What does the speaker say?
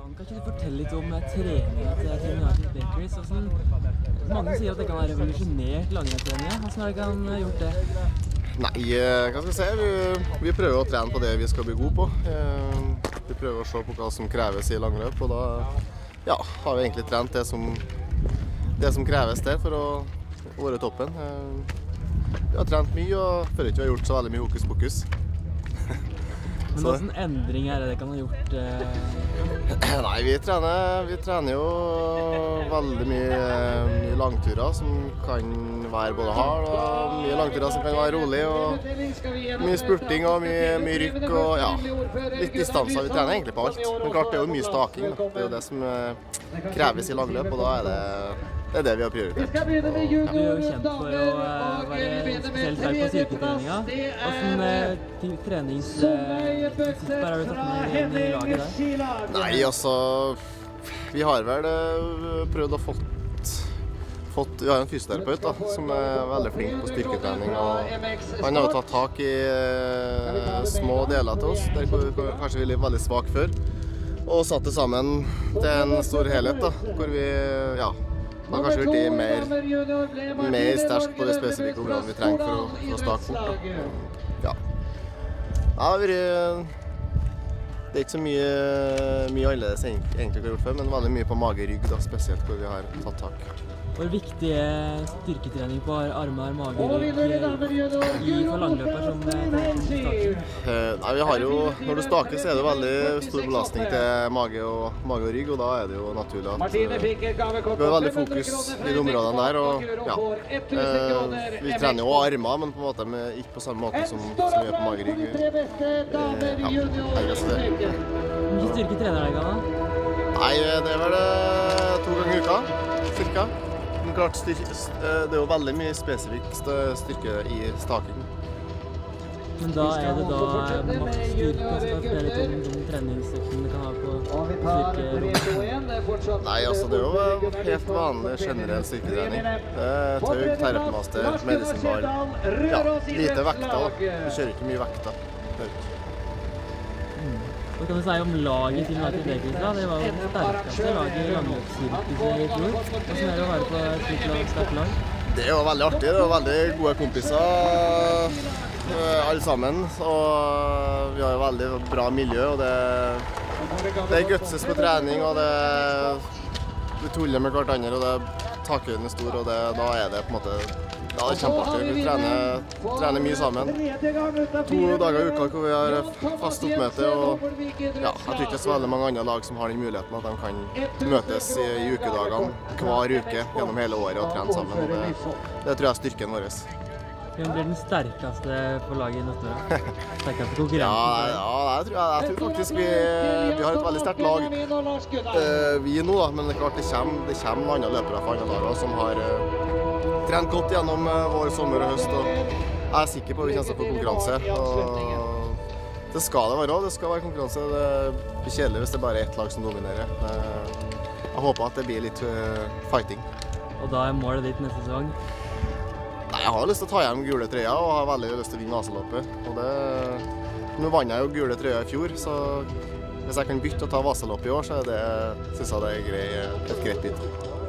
Kan ikke du fortelle litt om treningen til Team United Bakeries? Mange sier at det kan være revolusjonert langrennstrening. Hvordan har dere gjort det? Nei, hva skal jeg si? Vi prøver å trene på det vi skal bli gode på. Vi prøver å se på hva som kreves i langløp, og da har vi egentlig trent det som kreves der for å være toppen. Vi har trent mye, og føler ikke vi har gjort så veldig mye hokus pokus. Men hvilke endringer er det kan ha gjort? Nei, vi trener jo veldig mye langturer som kan være både hard, og mye langturer som kan være rolig, og mye spurting og mye rykk, og litt distanser. Vi trener egentlig på alt. Men klart, det er jo mye staking. Det er jo det som kreves i langløp, og da er det det vi har prioritert. Du er jo kjent for å være spesielt sterk på styrketreninga. Hvilken treningstyper har du tatt med i laget der? Nei, altså, vi har vel prøvd å vi har en fysioterapeut da, som er veldig flink på styrketrening, og han har jo tatt tak i små deler til oss, der kanskje vi er veldig svak før, og satt det sammen til en stor helhet da, hvor vi, har kanskje blitt mer sterk på de spesifikke områdene vi trenger for å stake fort. Ja. Det er ikke så mye annerledes egentlig vi har gjort før, men veldig mye på mage-rygg da, spesielt hvor vi har tatt tak. Hvor viktig er styrketrening på armer, mage-rygg for langløper som staker? Nei, vi har jo, når du staker så er det veldig stor belastning til mage og rygg, og da er det jo naturlig at vi har veldig fokus i de områdene der, og vi trener jo armer, men på en måte ikke på samme måte som vi gjør på mage-rygg. Hvor mye styrke trener deg da? Nei, det er vel 2 ganger i uka, cirka. Men klart, det er jo veldig mye spesifikk styrke i staking. Men da er det maks styrke, og så er det litt om de treningsøktene du kan ha på styrkerommet? Nei, altså det er jo helt vanlig generell styrketrening. Det er tøy, terapemaster, medisinball, lite vekter da. Vi kjører ikke mye vekter. Hva kan du si om laget til United Bakeries da? Det var jo det sterkeste laget i langløpssirkuset i fjor. Hvordan er det å være på et slikt sterkt lag? Det er jo veldig artig. Det er jo veldig gode kompiser, alle sammen. Og vi har jo veldig bra miljø, og det gutses på trening, og vi tuller med hverandre, og takhøyden er stor, og da er det på en måte kjempeartig. Vi trener mye sammen. 2 dager i uka hvor vi har fast oppmøte, og jeg tror ikke det er så veldig mange andre lag som har den muligheten at de kan møtes i ukedagene hver uke gjennom hele året og trene sammen. Og det tror jeg er styrken vår. Hvem blir den sterkeste på laget i neste år? Sterkeste konkurrenten? Jeg tror faktisk vi har et veldig sterkt lag. Vi nå da, men det er klart det kommer andre løpere fra andre dager som har trent godt gjennom vår sommer og høst, og jeg er sikker på at vi kommer til å få konkurranse. Og det skal det være konkurranse. Det blir kjedelig hvis det bare er ett lag som dominerer. Jeg håper at det blir litt fighting. Og da er målet ditt neste sesong? Nei, jeg har lyst til å ta hjem gule trøya, og har veldig lyst til å vinne Vasaloppet. Nå vant jeg jo gule trøya i fjor, så hvis jeg kan bytte og ta Vasaloppet i år, så synes jeg det er et greit bit.